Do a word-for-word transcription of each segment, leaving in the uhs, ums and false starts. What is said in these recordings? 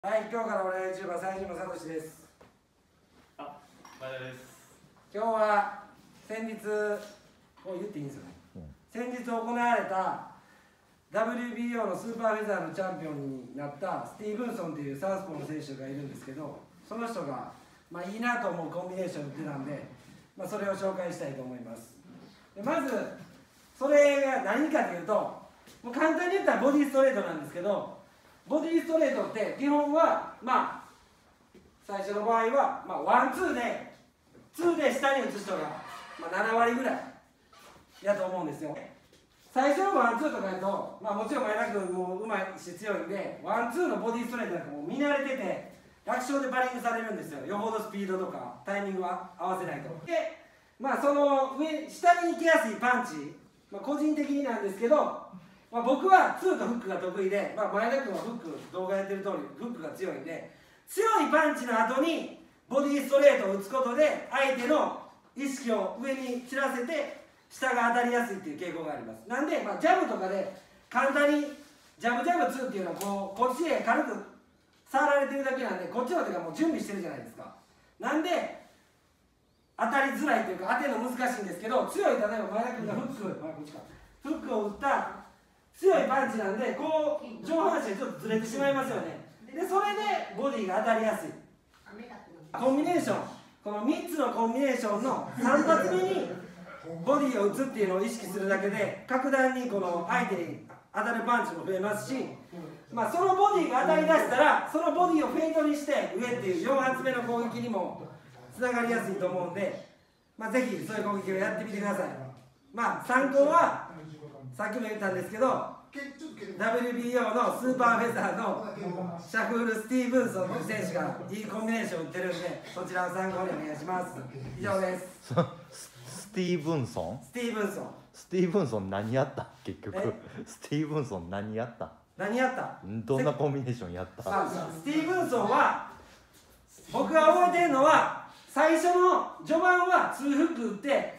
はい、今日から俺 YouTuber 最島聡です。 あ、前田です。 今日は先日、こう言っていいんですよね、うん、先日行われた ダブリュービーオー のスーパーフェザーのチャンピオンになったスティーブンソンというサウスポーの選手がいるんですけど、その人が、まあ、いいなと思うコンビネーションを打ってたんで、まあ、それを紹介したいと思います。でまずそれが何かというと、もう簡単に言ったらボディストレートなんですけど、ボディストレートって基本は、まあ最初の場合は、まあ、ワンツーでツーで下に打つ人が、まあ、ななわりぐらいやと思うんですよ。最初のワンツーとかやと、まあ、もちろん前田君もうまいし強いんで、ワンツーのボディストレートなんかもう見慣れてて楽勝でバリングされるんですよ。よほどスピードとかタイミングは合わせないと。でまあその上下に行きやすいパンチ、まあ、個人的になんですけど、まあ、僕はツーとフックが得意で、まあ、前田君はフック動画やってる通りフックが強いんで、強いパンチの後にボディストレートを打つことで相手の意識を上に散らせて下が当たりやすいっていう傾向があります。なんで、まあ、ジャブとかで簡単にジャブジャブツーっていうのはこうこっちへ軽く触られてるだけなんで、こっちの手がもう準備してるじゃないですか。なんで当たりづらいというか当てるの難しいんですけど、強い例えば前田君がフック、あ、こっちか、フックを打った強いパンチなんで、こう上半身ちょっとずれてしまいますよね。でそれでボディが当たりやすいコンビネーション、このみっつのコンビネーションのさん発目にボディを打つっていうのを意識するだけで格段にこの相手に当たるパンチも増えますし、まあ、そのボディが当たりだしたらそのボディをフェイントにして上っていうよん発目の攻撃にもつながりやすいと思うんで、まあ、ぜひそういう攻撃をやってみてください。まあ参考はさっきも言ったんですけど、 ダブリュービーオー のスーパーフェザーのシャフール・スティーブンソンという選手がいいコンビネーションを打ってるんで、そちらを参考にお願いします。以上です。 スティーブンソンスティーブンソンスティーブンソン何やった結局スティーブンソン何やった何やったどんなコンビネーションやった？ スティーブンソンは僕が覚えてるのは、最初の序盤はツーフック打って、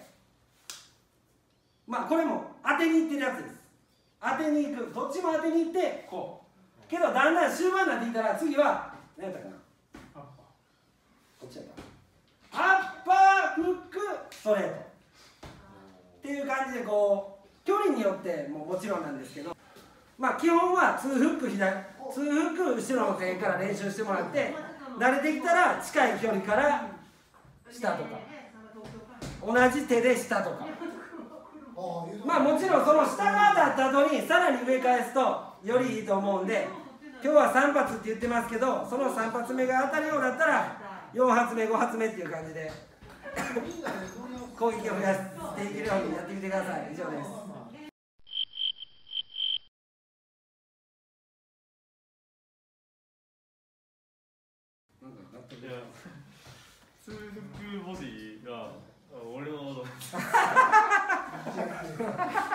まあこれも当てにいってるやつです。当てに行く、どっちも当てに行ってこうけど、だんだん終盤になっていったら次は何やったかな、こっちやったアッパーフックストレートっていう感じで、こう距離によってももちろんなんですけど、まあ基本はツーフック左ツーフック後ろの手から練習してもらって、慣れてきたら近い距離から下とか同じ手で下とか、まあもちろんその下が当たった後にさらに上返すとよりいいと思うんで、今日はさん発って言ってますけど、そのさん発目が当たるようだったらよん発目ご発目っていう感じで攻撃を増やしていけるようにやってみてください。以上です。 いや、ツーフックボディが俺の